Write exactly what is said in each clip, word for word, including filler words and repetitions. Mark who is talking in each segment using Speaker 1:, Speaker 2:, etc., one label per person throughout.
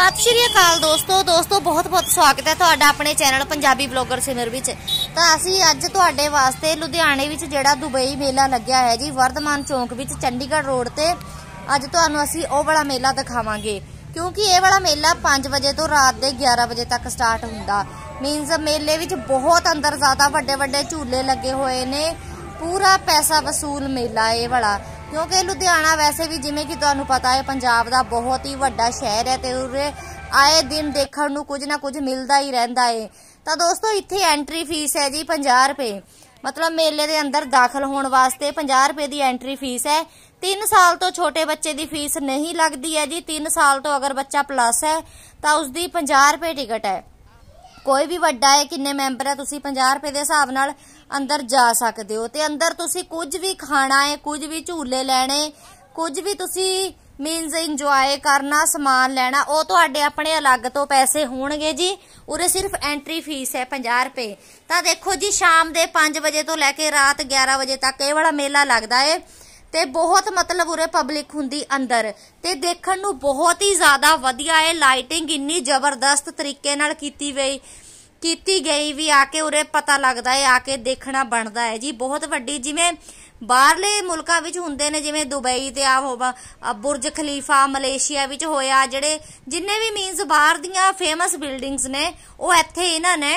Speaker 1: सत श्री अकाल दोस्तों दोस्तों बहुत बहुत स्वागत है तुहाडा अपने चैनल पंजाबी ब्लॉगर सिमर विच। तां असीं अज तुहाडे वास्ते लुधियाने विच जिहड़ा दुबई मेला लग्या है जी वर्धमान चौंक विच चंडीगढ़ रोड ते अज तुहानूं असीं ओह वाला मेला दिखावांगे, क्योंकि ये वाला मेला पांच बजे तो रात के ग्यारह बजे तक स्टार्ट हुंदा। मीनस मेले विच बहुत अंदर ज़्यादा वड्डे वड्डे झूले लगे हुए ने, पूरा पैसा वसूल मेला ये वाला। क्योंकि लुधियाना वैसे भी जिमें कि तुहानूं पता है पंजाब दा बहुत ही वड्डा शहर है ते उरे आए दिन देखण नूं कुछ ना कुछ मिलदा ही रहिंदा है। तो दोस्तों इत्थे एंट्री फीस है जी पचास रुपए, मतलब मेले दे अंदर दाखिल होने वास्ते पचास रुपए की एंट्री फीस है। तीन साल तो छोटे बच्चे की फीस नहीं लगती है जी। तीन साल तो अगर बच्चा प्लस है तो उसकी पचास रुपए टिकट है। कोई भी वड्डा है किन्ने मैंबर है तुसी पचास रुपए के हिसाब नाल अंदर जा सकते हो। ते अंदर तुसी कुछ भी खाना है, कुछ भी झूले लेने, कुछ भी तुसी मीनस इंजॉय करना, समान लेना, वो तुहाडे अपने अलग तो पैसे होणगे जी। उरे सिर्फ एंट्री फीस है पचास रुपए। तो देखो जी शाम के पांच बजे तो लैके रात ग्यारह बजे तक ये वाला मेला लगता है ते बहुत मतलब उरे पब्लिक हुंदी अंदर ते देखण नूं बहुत ही ज्यादा वधिया है। लाइटिंग इन्नी जबरदस्त तरीके नाल कीती गई कीती गई भी आके उरे पता लगता है, आके देखना बनता है जी। बहुत वड्डी जिवें बाहरले मुल्कां विच हुंदे ने, जिवें दुबई ते आ बुर्ज खलीफा मलेशिया विच होया, जिहड़े जिन्ने भी मीनस बाहर दियां फेमस बिल्डिंग्स ने वो इत्थे इन्हां ने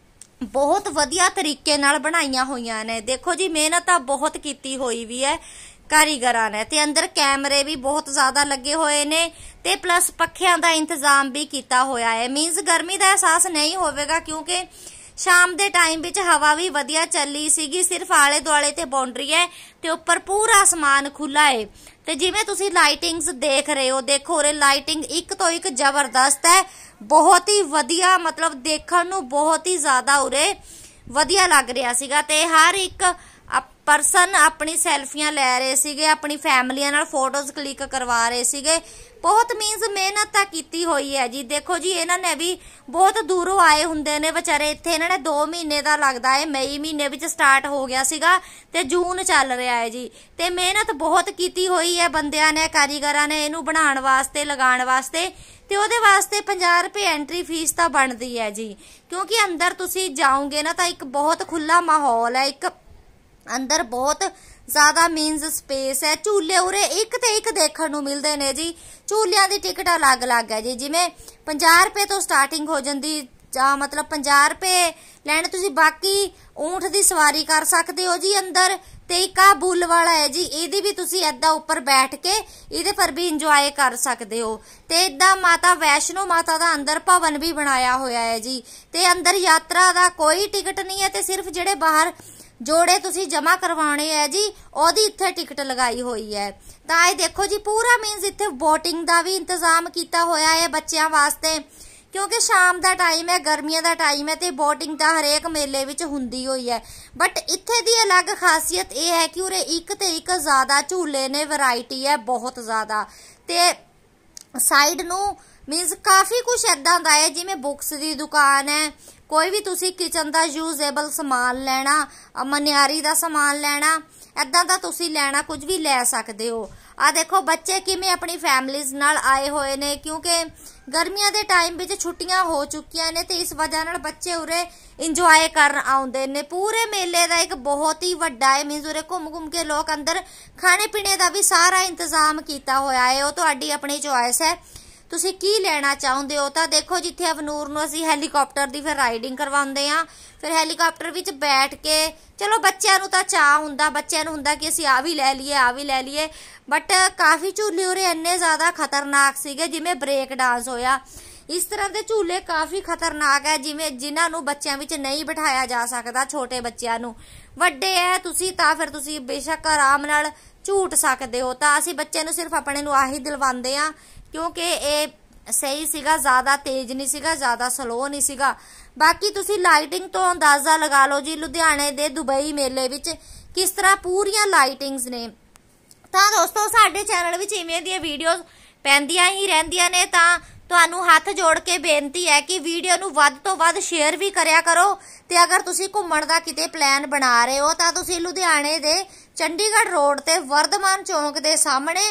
Speaker 1: बहुत वधिया तरीके नाल बनाईयां होईयां ने। देखो जी मेहनत तां बहुत कीती होई भी है कारीगरां ने, ते अंदर कैमरे भी बहुत ज्यादा लगे हुए ने ते प्लस पक्खियां दा इंतजाम भी किया होया है। मीनस गर्मी का एहसास नहीं होवेगा, क्योंकि शाम के टाइम विच हवा भी वधिया चली सीगी। सिर्फ आले दुआले ते बाउंड्री है ते उपर पूरा आसमान खुला है। ते जिवें तुसी लाइटिंग्स देख रहे हो, देखो उरे लाइटिंग एक तो एक जबरदस्त है, बहुत ही वधिया, मतलब देखण नूं बहुत ही ज्यादा उरे वधिया लग रहा सीगा। ते हर एक परसन अपनी सैल्फियां लै रहे सीगे, अपनी फैमिलियां नाल फोटोज क्लिक करवा रहे सीगे। बहुत मीनस मेहनत तां कीती होई है जी। देखो जी इन्हां ने भी बहुत दूरों आए हुंदे ने बेचारे। इत्थे इन्हां ने दो महीने का लगता है, मई महीने विच स्टार्ट हो गया सीगा ते जून चल रहा है जी। ते मेहनत बहुत कीती होई है बंदियां ने, कारीगरां ने इनू बनाउण वास्ते, लगाउण वास्ते। ते ओहदे वास्ते पचास रुपए एंट्री फीस तां बनदी है जी। क्योंकि अंदर तुसी जाओगे ना तां एक बहुत खुला माहौल है, एक अंदर बहुत ज्यादा मीनस स्पेस है। झूले उरे एक ते एक देखण नूं मिलदे ने जी। झूलियां दी टिकट अलग अलग है जी। जिवें पचास रुपए तो स्टार्टिंग हो जांदी, जां मतलब पचास रुपए लैणे तुसी, बाकी ऊंठ दी सवारी कर सकते हो जी अंदर। ते एक आ बुल वाला है जी, इहदी भी तुसी ऐदां उपर बैठ के इहदे पर भी इंजॉय कर सकते हो। ते इदां माता वैष्णो माता दा अंदर भवन भी बनाया होया है जी। ते अंदर यात्रा दा कोई टिकट नहीं है, ते सिर्फ जिहड़े बाहर जोड़े तुसी जमा करवाने है जी ओदी इत्थे टिकट लगाई हुई है। तां ये देखो जी पूरा मीनस इत्थे बोटिंग का भी इंतजाम किया होया है बच्चों वास्ते, क्योंकि शाम का टाइम है, गर्मियों का टाइम है, तो बोटिंग तो हरेक मेले विच हुंदी होई है। बट इत्थे दी अलग खासियत यह है कि उरे एक ते एक ज्यादा झूले ने, वैरायटी है बहुत ज्यादा। ते साइड नूं मीनस काफ़ी कुछ इदां दा है, जिवें बुक्स की दुकान है, कोई भी तुसी किचन का यूजेबल समान लेना, मनियारी का समान लेना, इदां दा तुसी लेना, कुछ भी ले सकते हो। आ देखो बच्चे किमें अपनी फैमिलीज नाल आए हुए ने, क्योंकि गर्मियों के टाइम में छुट्टियां हो चुकियां ने, ते इस वजह नाल बच्चे उरे इंजॉय कर आउंदे ने। पूरे मेले का एक बहुत ही वड्डा है, मीनस उरे घूम घूम के लोग अंदर खाने पीने का भी सारा इंतजाम किया होया है। वो तुहाडी अपनी चॉइस है, तुसी की लेना चाहुंदे हो। तां देखो जिथे अवनूर नूं असीं हैलीकॉप्टर की फिर राइडिंग करवाउंदे आ, फिर हैलीकॉप्टर विच बैठ के, चलो बच्चों नूं तां चाह हुंदा, बच्चों नूं हुंदा कि असीं आ भी लै लीए आ भी लै लीए। बट काफ़ी झूले उरे इन्ने ज़्यादा खतरनाक सीगे, जिवें ब्रेक डांस होया, इस तरह के झूले काफ़ी खतरनाक है, जिवें जिन्हां नूं बच्चों विच नहीं बिठाया जा सकता, छोटे बच्चों नूं। वड्डे है तुसी तां फिर तुसी बेशक आराम नाल झूट सकते हो। तां असीं बच्चे नूं सिर्फ अपने नूं आही दिलवांदे आ, क्योंकि ये सही सीगा, ज़्यादा तेज नहीं सीगा, ज़्यादा स्लो नहीं सीगा। बाकी तुसी लाइटिंग तो अंदाजा लगा लो जी लुधियाने दे दुबई मेले विच किस तरह पूरियां लाइटिंग्स ने। तां दोस्तों साडे चैनल विच इवें दी वीडियोज़ पैंदियां ही रहिंदियां ने। तां तुहानूं हत्थ जोड़ के बेनती है कि वीडियो नूं वध तो वध शेयर भी करिया करो। ते अगर तुसी घुम्मण दा किते प्लान बना रहे हो तां तुसी लुधियाने दे चंडीगढ़ रोड ते वर्धमान चौंक दे सामने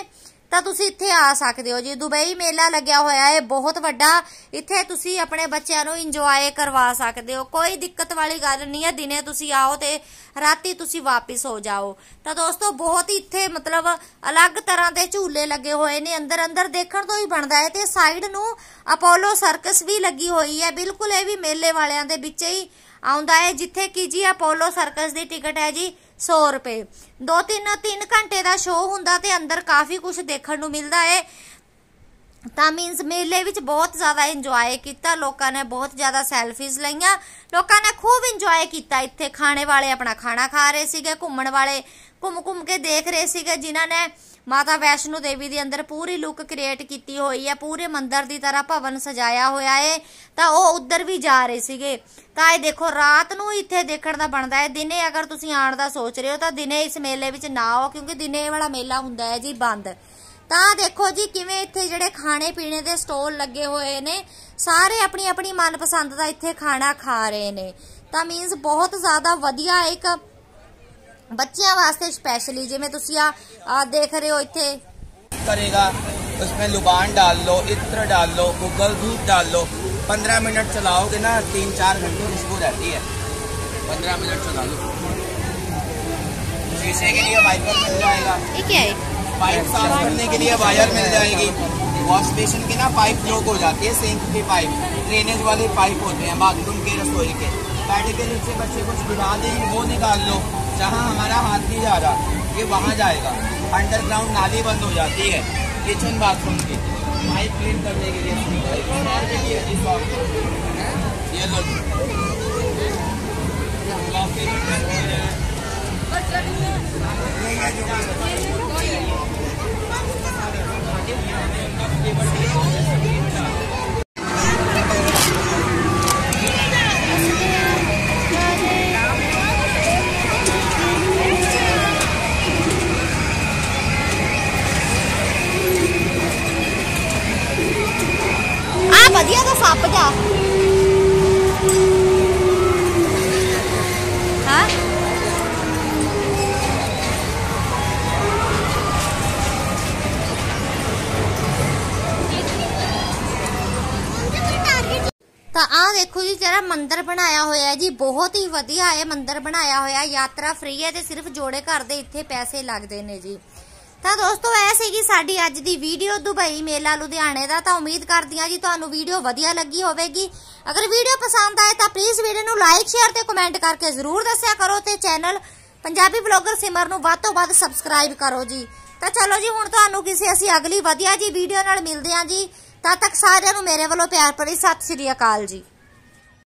Speaker 1: ਤਾਂ ਤੁਸੀਂ ਇੱਥੇ ਆ ਸਕਦੇ ਹੋ ਜੀ। ਦੁਬਈ ਮੇਲਾ ਲੱਗਿਆ ਹੋਇਆ ਹੈ ਬਹੁਤ ਵੱਡਾ, ਇੱਥੇ ਤੁਸੀਂ ਆਪਣੇ ਬੱਚਿਆਂ ਨੂੰ ਇੰਜੋਏ ਕਰਵਾ ਸਕਦੇ ਹੋ, ਕੋਈ ਦਿੱਕਤ ਵਾਲੀ ਗੱਲ ਨਹੀਂ ਹੈ। ਦਿਨੇ ਤੁਸੀਂ ਆਓ ਤੇ ਰਾਤੀ ਤੁਸੀਂ ਵਾਪਿਸ ਹੋ ਜਾਓ। ਤਾਂ ਦੋਸਤੋ ਬਹੁਤ ਹੀ ਇੱਥੇ ਮਤਲਬ ਅਲੱਗ ਤਰ੍ਹਾਂ ਦੇ ਝੂਲੇ ਲੱਗੇ ਹੋਏ ਨੇ, ਅੰਦਰ ਅੰਦਰ ਦੇਖਣ ਤੋਂ ਹੀ ਬਣਦਾ ਹੈ। ਤੇ ਸਾਈਡ ਨੂੰ ਅਪੋਲੋ ਸਰਕਸ ਵੀ ਲੱਗੀ ਹੋਈ ਹੈ, ਬਿਲਕੁਲ ਇਹ ਵੀ ਮੇਲੇ ਵਾਲਿਆਂ ਦੇ ਵਿੱਚ ਹੀ ਆਉਂਦਾ ਹੈ, ਜਿੱਥੇ ਕਿ ਜੀ ਅਪੋਲੋ ਸਰਕਸ ਦੀ ਟਿਕਟ ਹੈ ਜੀ सौ रुपए। दो तीन तीन घंटे का शो हुंदा ते अंदर काफ़ी कुछ देखने नूं मिलदा है। ਤਾਂ ਮੀਨਸ ਮੇਲੇ ਵਿੱਚ ਬਹੁਤ ਜ਼ਿਆਦਾ ਇੰਜੋਏ ਕੀਤਾ ਲੋਕਾਂ ਨੇ, ਬਹੁਤ ਜ਼ਿਆਦਾ ਸੈਲਫੀਜ਼ ਲਈਆਂ, ਲੋਕਾਂ ਨੇ ਖੂਬ ਇੰਜੋਏ ਕੀਤਾ। ਇੱਥੇ ਖਾਣੇ ਵਾਲੇ ਆਪਣਾ ਖਾਣਾ ਖਾ ਰਹੇ ਸੀਗੇ, ਘੁੰਮਣ ਵਾਲੇ ਘੁੰਮ ਘੁੰਮ ਕੇ ਦੇਖ ਰਹੇ ਸੀਗੇ। ਜਿਨ੍ਹਾਂ ਨੇ ਮਾਤਾ ਵੈਸ਼ਨੋ ਦੇਵੀ ਦੇ ਅੰਦਰ ਪੂਰੀ ਲੁੱਕ ਕ੍ਰੀਏਟ ਕੀਤੀ ਹੋਈ ਹੈ, ਪੂਰੇ ਮੰਦਿਰ ਦੀ ਤਰ੍ਹਾਂ ਭਵਨ ਸਜਾਇਆ ਹੋਇਆ ਹੈ, ਤਾਂ ਉਹ ਉੱਧਰ ਵੀ ਜਾ ਰਹੇ ਸੀਗੇ। ਤਾਂ ਇਹ ਦੇਖੋ ਰਾਤ ਨੂੰ ਇੱਥੇ ਦੇਖਣ ਦਾ ਬਣਦਾ ਹੈ। ਦਿਨੇ ਅਗਰ ਤੁਸੀਂ ਆਉਣ ਦਾ ਸੋਚ ਰਹੇ ਹੋ ਤਾਂ ਦਿਨੇ ਇਸ ਮੇਲੇ ਵਿੱਚ ਨਾ ਆਓ, ਕਿਉਂਕਿ ਦਿਨੇ ਵਾਲਾ ਮੇਲਾ ਹੁੰਦਾ ਹੈ ਜੀ ਬੰਦ। ਤਾਂ ਦੇਖੋ ਜੀ ਕਿਵੇਂ ਇੱਥੇ ਜਿਹੜੇ ਖਾਣੇ ਪੀਣੇ ਦੇ ਸਟੋਲ ਲੱਗੇ ਹੋਏ ਨੇ, ਸਾਰੇ ਆਪਣੀ ਆਪਣੀ ਮਨਪਸੰਦ ਦਾ ਇੱਥੇ ਖਾਣਾ ਖਾ ਰਹੇ ਨੇ। ਤਾਂ ਮੀਨਸ ਬਹੁਤ ਜ਼ਿਆਦਾ ਵਧੀਆ ਇੱਕ ਬੱਚਿਆਂ ਵਾਸਤੇ स्पेशली जिवें तुसी आ देख रहे हो इत्थे
Speaker 2: करेगा, उसमें लुबान डाल लो, इत्र डाल लो, गूगल दूध डाल लो, पंद्रह मिनट चलाओगे ना तीन चार घंटे खुशबू रहती है। पंद्रह मिनट चला लो। शीशे के लिए वाइपर मिल जाएगा,
Speaker 1: ये क्या है?
Speaker 2: पाइप साफ करने के लिए वायर मिल जाएगी। वॉश बेसिन की ना पाइप ब्लॉक हो जाती है, सिंक की पाइप, ड्रेनेज वाले पाइप होते हैं बाथरूम के, रसोई के। बैठ के नीचे बच्चे कुछ गिरा देंगे वो निकाल लो, जहाँ हमारा हाथ नहीं जा रहा ये वहाँ जाएगा। अंडरग्राउंड नाली बंद हो जाती है किचन बाथरूम की, पाइप क्लीन करने के लिए ये लो।
Speaker 1: ਵਧੀਆ ਤਾਂ ਸੱਪ ਜਾ ਹਾਂ ਤਾਂ ਆ ਦੇਖੋ ਜੀ ਜਿਹੜਾ ਮੰਦਿਰ ਬਣਾਇਆ ਹੋਇਆ ਜੀ ਬਹੁਤ ਹੀ ਵਧੀਆ ਹੈ। ਮੰਦਿਰ ਬਣਾਇਆ ਹੋਇਆ, ਯਾਤਰਾ ਫ੍ਰੀ ਹੈ ਤੇ ਸਿਰਫ ਜੋੜੇ ਘਰ ਦੇ ਇੱਥੇ ਪੈਸੇ ਲੱਗਦੇ ਨੇ ਜੀ। ਤਾਂ ਦੋਸਤੋ ਇਹ ਸੀਗੀ ਸਾਡੀ ਅੱਜ ਦੀ ਵੀਡੀਓ ਦੁਬਈ ਮੇਲਾ ਲੁਧਿਆਣੇ ਦਾ। ਤਾਂ ਉਮੀਦ ਕਰਦੀ ਹਾਂ ਜੀ ਤੁਹਾਨੂੰ ਵੀਡੀਓ ਵਧੀਆ ਲੱਗੀ ਹੋਵੇਗੀ। ਅਗਰ ਵੀਡੀਓ ਪਸੰਦ ਆਏ ਤਾਂ ਪਲੀਜ਼ ਵੀਡੀਓ ਨੂੰ ਲਾਈਕ ਸ਼ੇਅਰ ਤੇ ਕਮੈਂਟ ਕਰਕੇ ਜ਼ਰੂਰ ਦੱਸਿਆ ਕਰੋ ਤੇ ਚੈਨਲ ਪੰਜਾਬੀ ਬਲੌਗਰ ਸਿਮਰ ਨੂੰ ਵੱਧ ਤੋਂ ਵੱਧ ਸਬਸਕ੍ਰਾਈਬ ਕਰੋ ਜੀ। ਤਾਂ ਚਲੋ ਜੀ ਹੁਣ ਤੁਹਾਨੂੰ ਕਿਸੇ ਅਸੀਂ ਅਗਲੀ ਵਧੀਆ ਜੀ ਵੀਡੀਓ ਨਾਲ ਮਿਲਦੇ ਹਾਂ ਜੀ। ਤਦ ਤੱਕ ਸਾਰਿਆਂ ਨੂੰ ਮੇਰੇ ਵੱਲੋਂ ਪਿਆਰ ਭਰੀ ਸਤਿ ਸ਼੍ਰੀ ਅਕਾਲ ਜੀ।